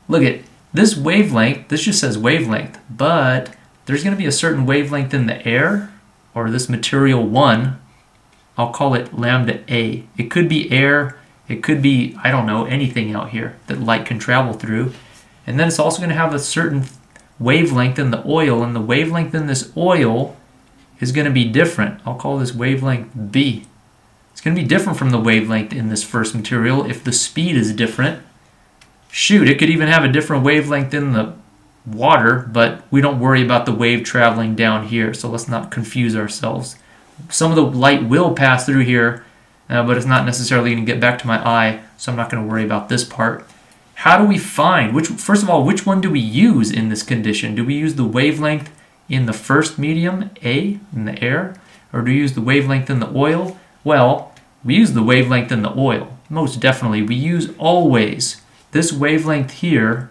look at this wavelength. This just says wavelength, but there's going to be a certain wavelength in the air, or this material 1. I'll call it lambda A. It could be air. It could be, I don't know, anything out here that light can travel through. And then it's also going to have a certain wavelength in the oil, and the wavelength in this oil is going to be different. I'll call this wavelength B. It's going to be different from the wavelength in this first material if the speed is different. Shoot, it could even have a different wavelength in the water, but we don't worry about the wave traveling down here, so let's not confuse ourselves. Some of the light will pass through here, but it's not necessarily going to get back to my eye, so I'm not going to worry about this part. How do we find, first of all, which one do we use in this condition? Do we use the wavelength in the first medium, A, in the air, or do we use the wavelength in the oil? Well, we use the wavelength in the oil, most definitely. We use always this wavelength here.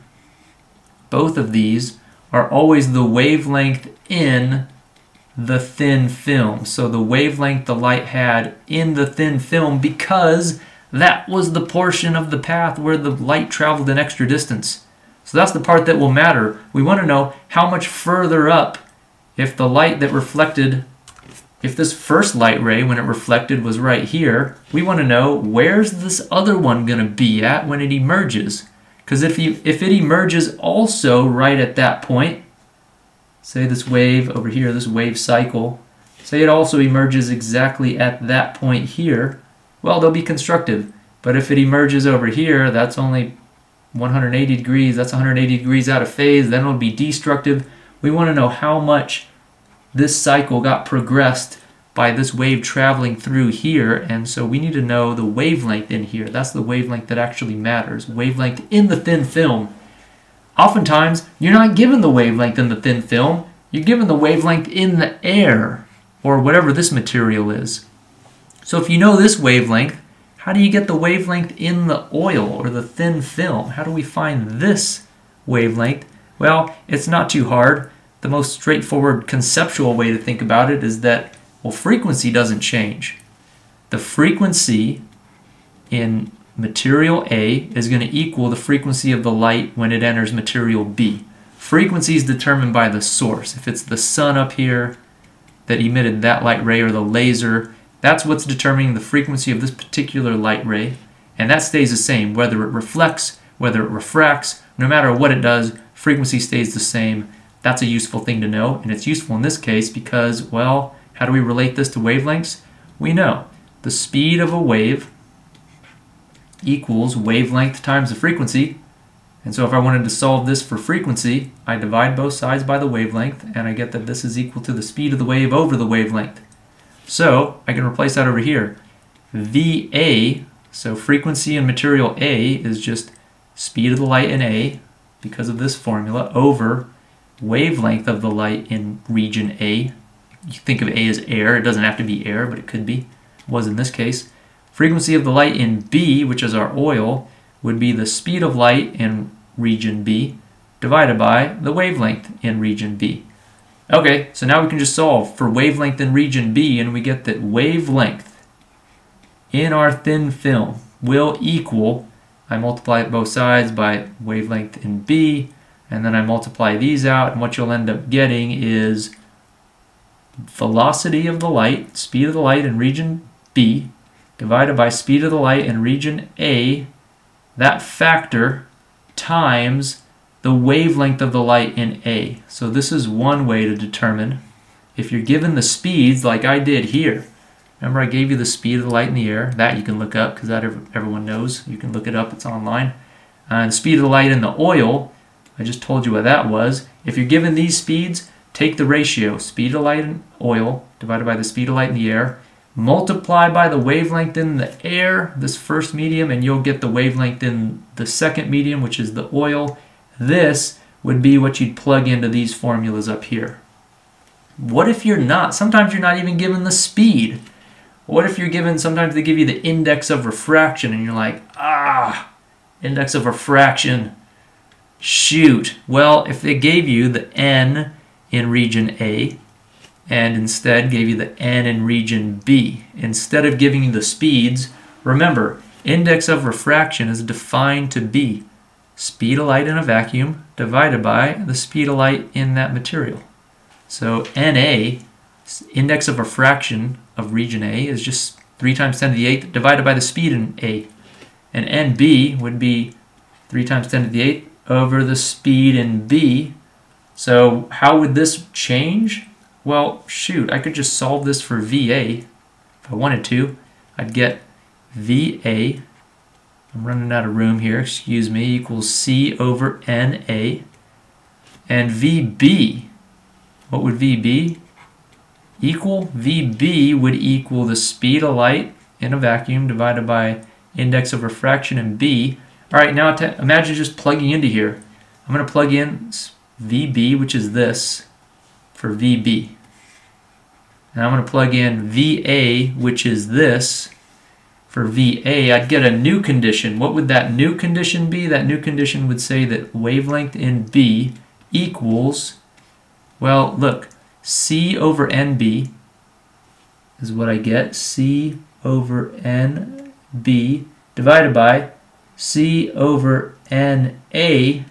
Both of these are always the wavelength in the thin film. So the wavelength the light had in the thin film, because that was the portion of the path where the light traveled an extra distance. So that's the part that will matter. We want to know how much further up, if the light that reflected, if this first light ray when it reflected was right here, we want to know where's this other one going to be at when it emerges. Because if it emerges also right at that point, say this wave over here, this wave cycle, say it also emerges exactly at that point here, well, they'll be constructive. But if it emerges over here, that's only 180 degrees, that's 180 degrees out of phase, then it'll be destructive. We want to know how much this cycle got progressed by this wave traveling through here, and so we need to know the wavelength in here. That's the wavelength that actually matters, wavelength in the thin film. Oftentimes, you're not given the wavelength in the thin film, you're given the wavelength in the air, or whatever this material is. So if you know this wavelength, how do you get the wavelength in the oil or the thin film? How do we find this wavelength? Well, it's not too hard. The most straightforward conceptual way to think about it is that, well, frequency doesn't change. The frequency in material A is going to equal the frequency of the light when it enters material B. Frequency is determined by the source. If it's the sun up here that emitted that light ray, or the laser, that's what's determining the frequency of this particular light ray, and that stays the same whether it reflects, whether it refracts, no matter what it does, frequency stays the same. That's a useful thing to know, and it's useful in this case because, well, how do we relate this to wavelengths? We know the speed of a wave equals wavelength times the frequency, and so if I wanted to solve this for frequency, I divide both sides by the wavelength, and I get that this is equal to the speed of the wave over the wavelength. So I can replace that over here. VA, so frequency in material A is just speed of the light in A, because of this formula, over wavelength of the light in region A. You think of A as air. It doesn't have to be air, but it could be. It was in this case. Frequency of the light in B, which is our oil, would be the speed of light in region B divided by the wavelength in region B. Okay, so now we can just solve for wavelength in region B, and we get that wavelength in our thin film will equal, I multiply both sides by wavelength in B, and then I multiply these out, and what you'll end up getting is velocity of the light, speed of the light in region B, divided by speed of the light in region A, that factor times the wavelength of the light in A. So this is one way to determine if you're given the speeds like I did here. Remember I gave you the speed of the light in the air. That you can look up because that everyone knows. You can look it up, it's online. And speed of the light in the oil, I just told you what that was. If you're given these speeds, take the ratio, speed of light in oil divided by the speed of light in the air, multiply by the wavelength in the air, this first medium, and you'll get the wavelength in the second medium, which is the oil. This would be what you'd plug into these formulas up here. What if you're not? Sometimes you're not even given the speed. What if you're given, sometimes they give you the index of refraction and you're like, index of refraction, shoot. Well, if they gave you the N in region A and instead gave you the N in region B, instead of giving you the speeds, remember, index of refraction is defined to be speed of light in a vacuum divided by the speed of light in that material. So NA, index of refraction of region A, is just 3 times 10 to the 8th divided by the speed in A. And NB would be 3 times 10 to the 8th over the speed in B. So how would this change? Well, shoot, I could just solve this for VA if I wanted to. I'd get VA, I'm running out of room here, excuse me, equals C over NA. And VB, what would VB equal? VB would equal the speed of light in a vacuum divided by index of refraction in B. All right, now imagine just plugging into here. I'm going to plug in VB, which is this, for VB. And I'm going to plug in VA, which is this, for VA. I'd get a new condition. What would that new condition be? That new condition would say that wavelength in B equals, well, look, C over NB is what I get. C over NB divided by C over NA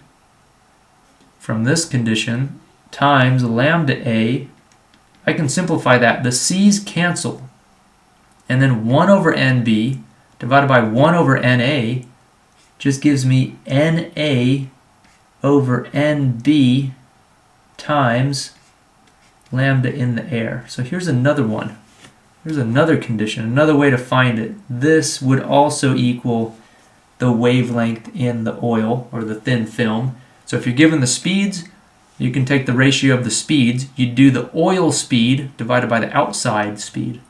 from this condition times lambda A. I can simplify that. The C's cancel. And then 1 over NB divided by 1 over NA just gives me NA over NB times lambda in the air. So here's another one. Here's another condition, another way to find it. This would also equal the wavelength in the oil or the thin film. So if you're given the speeds, you can take the ratio of the speeds. You do the oil speed divided by the outside speed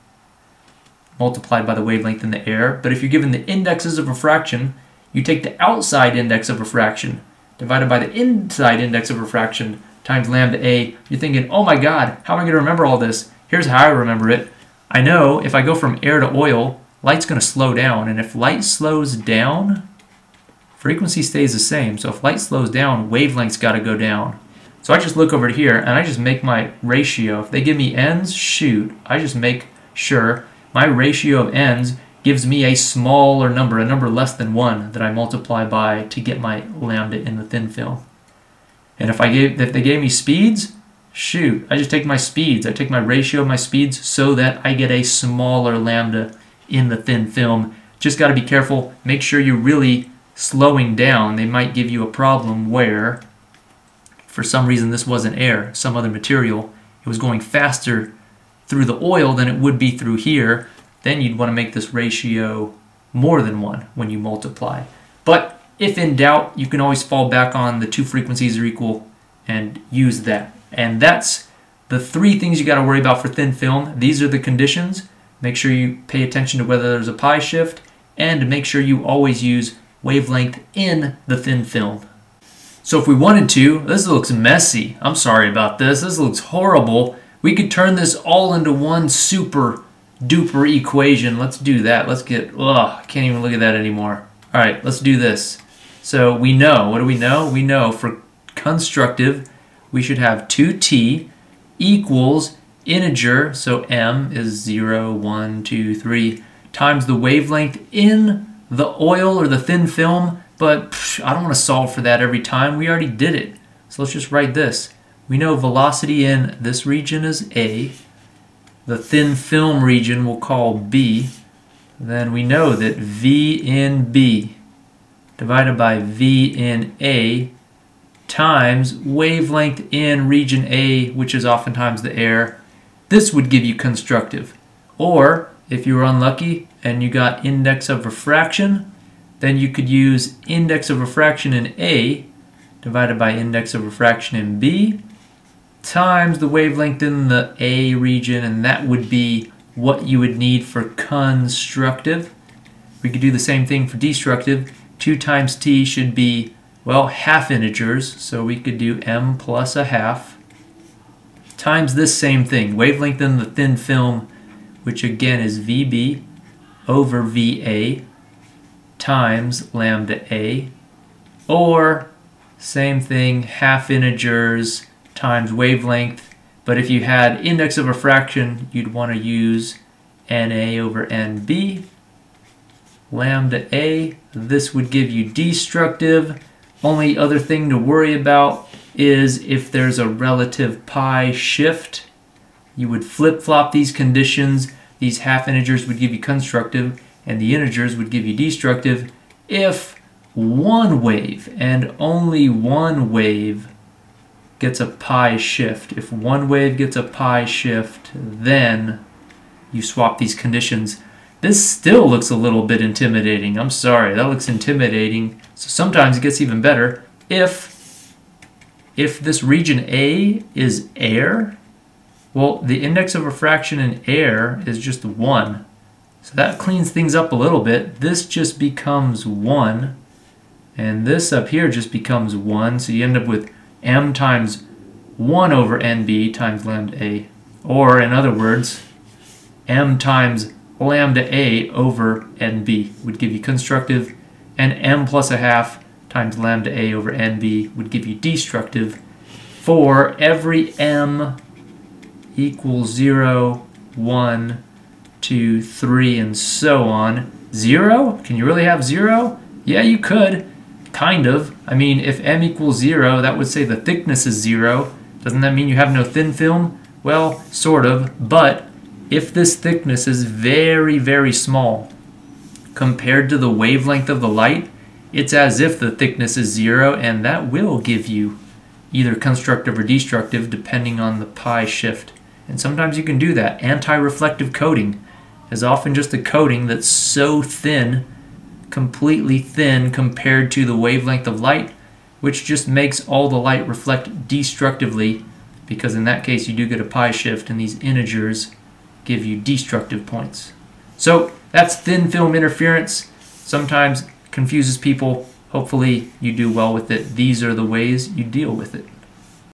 multiplied by the wavelength in the air. But if you're given the indexes of refraction, you take the outside index of refraction divided by the inside index of refraction times lambda A. You're thinking, oh my God, how am I going to remember all this? Here's how I remember it. I know if I go from air to oil, light's going to slow down. And if light slows down, frequency stays the same. So if light slows down, wavelength's got to go down. So I just look over here and I just make my ratio. If they give me n's, shoot, I just make sure my ratio of n's gives me a smaller number, a number less than 1 that I multiply by to get my lambda in the thin film. And if they gave me speeds, shoot, I just take my speeds. I take my ratio of my speeds so that I get a smaller lambda in the thin film. Just got to be careful. Make sure you're really slowing down. They might give you a problem where, for some reason, this wasn't air, some other material. It was going faster through the oil than it would be through here. Then you'd want to make this ratio more than 1 when you multiply. But if in doubt, you can always fall back on the 2 frequencies are equal and use that. And that's the 3 things you got to worry about for thin film. These are the conditions. Make sure you pay attention to whether there's a pi shift, and make sure you always use wavelength in the thin film. So if we wanted to, this looks messy. I'm sorry about this. This looks horrible. We could turn this all into one super duper equation. Let's do that. Let's get, I can't even look at that anymore. All right, let's do this. So we know, what do we know? We know for constructive, we should have 2t equals integer, so m is 0, 1, 2, 3, times the wavelength in the oil or the thin film, but I don't want to solve for that every time. We already did it. So let's just write this. We know velocity in this region is A. The thin film region we'll call B. Then we know that V in B divided by V in A times wavelength in region A, which is oftentimes the air. This would give you constructive. Or if you were unlucky and you got index of refraction, then you could use index of refraction in A divided by index of refraction in B times the wavelength in the A region, and that would be what you would need for constructive. We could do the same thing for destructive. 2 times t should be, well, half integers, so we could do m plus a half times this same thing, wavelength in the thin film, which again is VB over VA times lambda A, or same thing, half integers times wavelength. But if you had index of refraction, you'd want to use NA over NB, lambda A. This would give you destructive. Only other thing to worry about is if there's a relative pi shift. You would flip-flop these conditions. These half integers would give you constructive, and the integers would give you destructive if one wave, and only one wave, gets a pi shift. If one wave gets a pi shift, then you swap these conditions. This still looks a little bit intimidating. I'm sorry, that looks intimidating. So sometimes it gets even better. If this region A is air, well, the index of refraction in air is just 1. So that cleans things up a little bit. This just becomes 1. And this up here just becomes 1. So you end up with m times 1 over nb times lambda a. Or in other words, m times lambda a over nb would give you constructive, and m plus a half times lambda a over nb would give you destructive for every m equals 0, 1, 2, 3, and so on. 0? Can you really have 0? Yeah, you could. Kind of. I mean, if m equals 0, that would say the thickness is 0. Doesn't that mean you have no thin film? Well, sort of, but if this thickness is very, very small compared to the wavelength of the light, it's as if the thickness is 0, and that will give you either constructive or destructive depending on the pi shift. And sometimes you can do that. Anti-reflective coating is often just a coating that's so thin, completely thin compared to the wavelength of light, which just makes all the light reflect destructively, because in that case you do get a pi shift and these integers give you destructive points. So that's thin film interference. Sometimes confuses people. Hopefully you do well with it. These are the ways you deal with it.